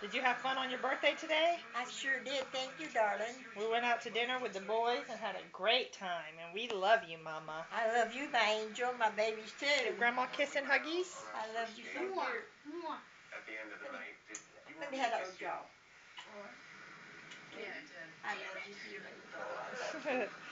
Did you have fun on your birthday today? I sure did. Thank you, darling. We went out to dinner with the boys and had a great time, and we love you, Mama. I love you, my angel, my babies too. Give Grandma a kiss and huggies. I love you so dear. At the end of the night, Let me have that jaw. Yeah, it did. I love you dearly.